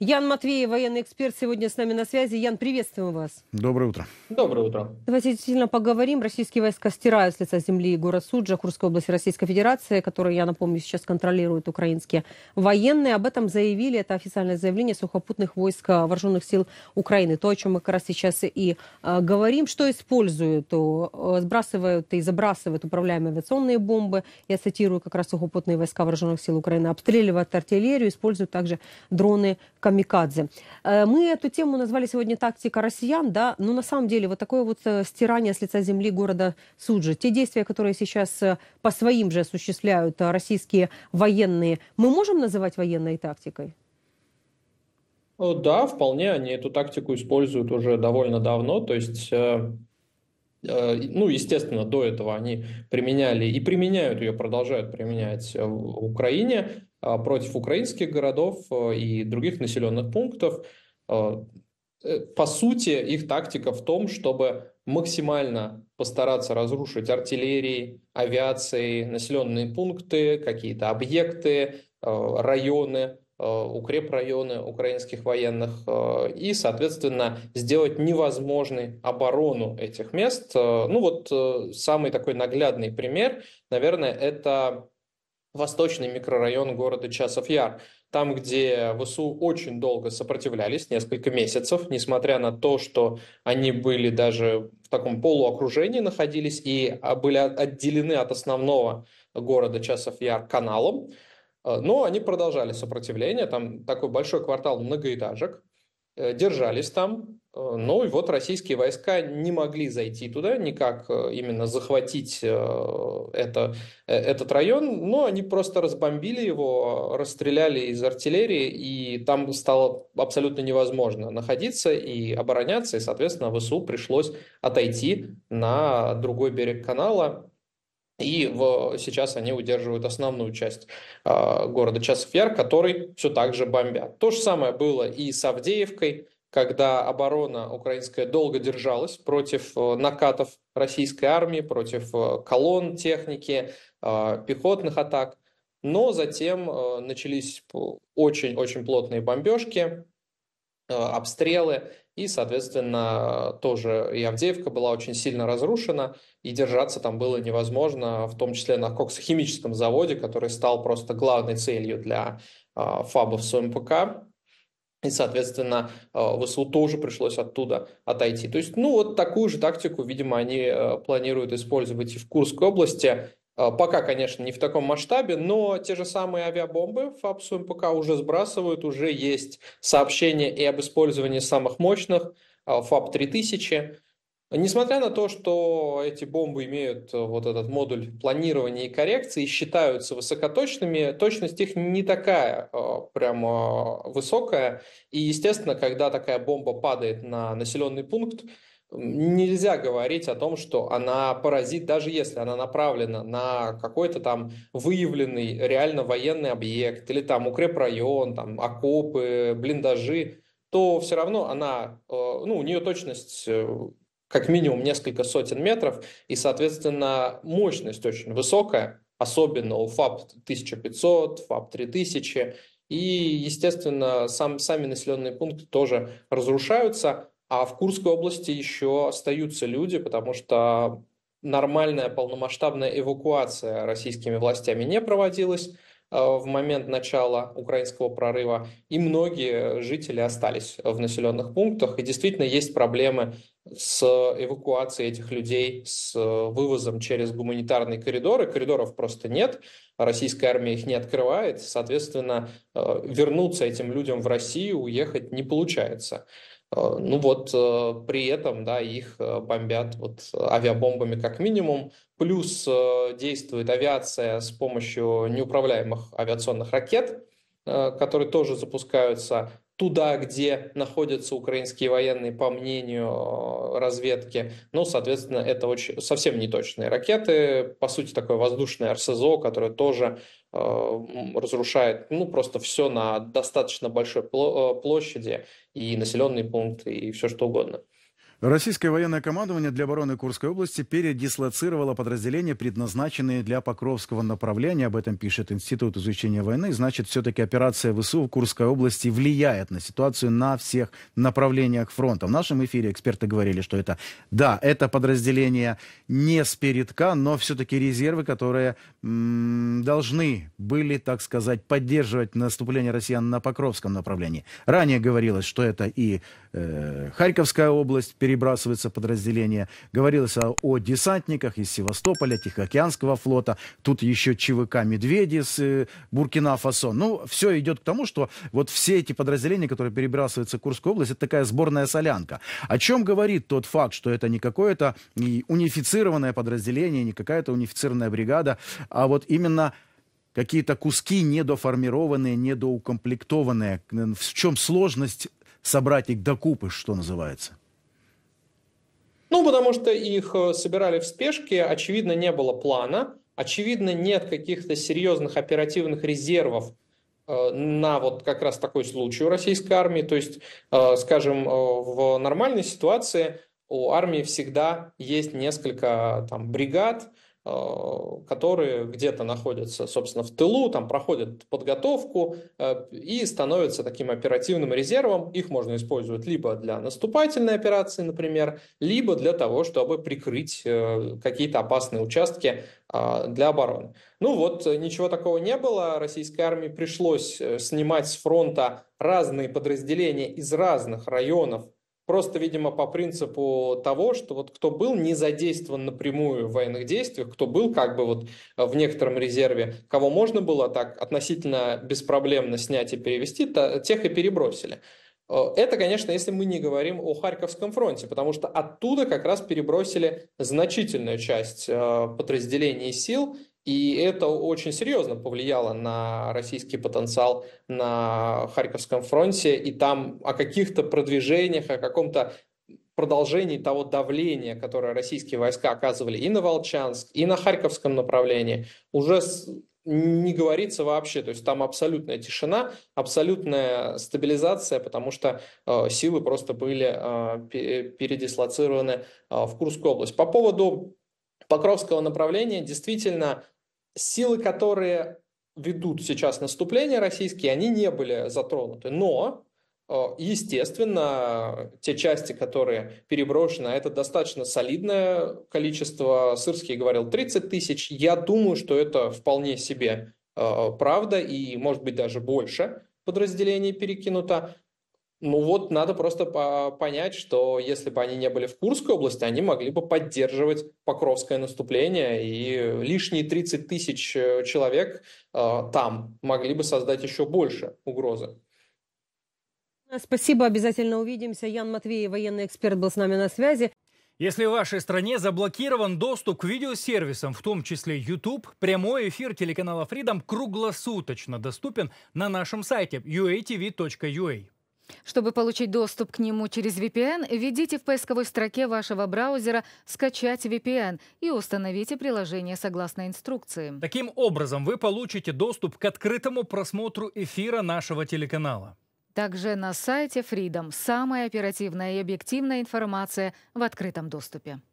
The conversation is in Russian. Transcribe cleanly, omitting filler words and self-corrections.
Ян Матвеев, военный эксперт, сегодня с нами на связи. Ян, приветствуем вас. Доброе утро. Доброе утро. Давайте действительно поговорим. Российские войска стирают с лица земли город Суджа, Курской области Российской Федерации, который, я напомню, сейчас контролируют украинские военные. Об этом заявили, это официальное заявление сухопутных войск Вооруженных сил Украины. То, о чем мы как раз сейчас и говорим. Что используют? Сбрасывают и забрасывают управляемые авиационные бомбы. Я цитирую как раз сухопутные войска Вооруженных сил Украины. Обстреливают артиллерию, используют также дроны камикадзе. Мы эту тему назвали сегодня «Тактика россиян», да, но на самом деле вот такое вот стирание с лица земли города Суджи, те действия, которые сейчас по своим же осуществляют российские военные, мы можем называть военной тактикой? Да, вполне они эту тактику используют уже довольно давно, то есть, естественно, до этого они применяли и применяют ее, продолжают применять в Украине против украинских городов и других населенных пунктов. По сути, их тактика в том, чтобы максимально постараться разрушить артиллерией, авиацией населенные пункты, какие-то объекты, районы, укрепрайоны украинских военных и, соответственно, сделать невозможной оборону этих мест. Самый такой наглядный пример, наверное, это восточный микрорайон города Часов Яр. Там, где ВСУ очень долго сопротивлялись, несколько месяцев, несмотря на то, что они были даже в таком полуокружении находились и были отделены от основного города Часов Яр каналом, но они продолжали сопротивление. Там такой большой квартал многоэтажек, держались там. Ну и вот российские войска не могли зайти туда, никак именно захватить этот район, но они просто разбомбили его, расстреляли из артиллерии, и там стало абсолютно невозможно находиться и обороняться, и, соответственно, ВСУ пришлось отойти на другой берег канала. И сейчас они удерживают основную часть города Часов Яр, который все так же бомбят. То же самое было и с Авдеевкой, когда оборона украинская долго держалась против накатов российской армии, против колонн техники, пехотных атак. Но затем начались очень-очень плотные бомбежки, обстрелы, и, соответственно, тоже и Авдеевка была очень сильно разрушена, и держаться там было невозможно, в том числе на коксохимическом заводе, который стал просто главной целью для ФАБов с ОМПК. И, соответственно, ВСУ тоже пришлось оттуда отойти. То есть, вот такую же тактику, видимо, они планируют использовать и в Курской области. Пока, конечно, не в таком масштабе, но те же самые авиабомбы ФАБ с ОМПК уже сбрасывают, уже есть сообщения и об использовании самых мощных ФАБ-3000. Несмотря на то, что эти бомбы имеют вот этот модуль планирования и коррекции, считаются высокоточными, точность их не такая прямо высокая. И, естественно, когда такая бомба падает на населенный пункт, нельзя говорить о том, что она поразит, даже если она направлена на какой-то там выявленный реально военный объект или там укрепрайон, там окопы, блиндажи, то все равно она, у нее точность как минимум несколько сотен метров, и, соответственно, мощность очень высокая, особенно у ФАБ-1500, ФАБ-3000, и, естественно, сами населенные пункты тоже разрушаются, а в Курской области еще остаются люди, потому что нормальная полномасштабная эвакуация российскими властями не проводилась в момент начала украинского прорыва, и многие жители остались в населенных пунктах, и действительно есть проблемы с эвакуацией этих людей, с вывозом через гуманитарные коридоры. Коридоров просто нет, российская армия их не открывает, соответственно, вернуться этим людям в Россию, уехать не получается. При этом, да, их бомбят авиабомбами как минимум, плюс действует авиация с помощью неуправляемых авиационных ракет, которые тоже запускаются туда, где находятся украинские военные, по мнению разведки. Соответственно, это совсем неточные ракеты, по сути, такое воздушное РСЗО, которое тоже разрушает просто все на достаточно большой площади, и населенные пункты, и все что угодно. Российское военное командование для обороны Курской области передислоцировало подразделения, предназначенные для Покровского направления. Об этом пишет Институт изучения войны. Значит, все-таки операция ВСУ в Курской области влияет на ситуацию на всех направлениях фронта. В нашем эфире эксперты говорили, что это подразделения не с передка, но все-таки резервы, которые должны были, так сказать, поддерживать наступление россиян на Покровском направлении. Ранее говорилось, что это и Харьковская область, перебрасывается подразделение. Говорилось о десантниках из Севастополя, Тихоокеанского флота. Тут еще ЧВК «Медведи» с Буркина-Фасо. Ну, все идет к тому, что вот все эти подразделения, которые перебрасываются в Курскую область, это такая сборная солянка. О чем говорит тот факт, что это не какое-то унифицированное подразделение, не какая-то унифицированная бригада, а вот именно какие-то куски недоформированные, недоукомплектованные. В чем сложность собрать их докупы, что называется? Ну, потому что их собирали в спешке, очевидно, не было плана, очевидно, нет каких-то серьезных оперативных резервов на вот как раз такой случай у российской армии. То есть, скажем, в нормальной ситуации у армии всегда есть несколько там бригад, которые где-то находятся, собственно, в тылу, там проходят подготовку и становятся таким оперативным резервом. Их можно использовать либо для наступательной операции, например, либо для того, чтобы прикрыть какие-то опасные участки для обороны. Ну вот, ничего такого не было. Российской армии пришлось снимать с фронта разные подразделения из разных районов, просто, видимо, по принципу того, что вот кто был не задействован напрямую в военных действиях, кто был как бы вот в некотором резерве, кого можно было так относительно беспроблемно снять и перевести, тех и перебросили. Это, конечно, если мы не говорим о Харьковском фронте, потому что оттуда как раз перебросили значительную часть подразделений и сил, и это очень серьезно повлияло на российский потенциал на Харьковском фронте, и там о каких-то продвижениях, о каком-то продолжении того давления, которое российские войска оказывали и на Волчанск, и на Харьковском направлении, уже не говорится вообще. То есть там абсолютная тишина, абсолютная стабилизация, потому что силы просто были передислоцированы в Курскую область. По поводу Покровского направления, действительно, силы, которые ведут сейчас наступление российские, они не были затронуты. Но, естественно, те части, которые переброшены, это достаточно солидное количество. Сырский говорил 30 тысяч. Я думаю, что это вполне себе правда, и, может быть, даже больше подразделений перекинуто. Ну вот, надо просто понять, что если бы они не были в Курской области, они могли бы поддерживать Покровское наступление, и лишние 30 тысяч человек там могли бы создать еще больше угрозы. Спасибо, обязательно увидимся. Ян Матвеев, военный эксперт, был с нами на связи. Если в вашей стране заблокирован доступ к видеосервисам, в том числе YouTube, прямой эфир телеканала Freedom круглосуточно доступен на нашем сайте uatv.ua. Чтобы получить доступ к нему через VPN, введите в поисковой строке вашего браузера «Скачать VPN» и установите приложение согласно инструкции. Таким образом, вы получите доступ к открытому просмотру эфира нашего телеканала. Также на сайте Freedom самая оперативная и объективная информация в открытом доступе.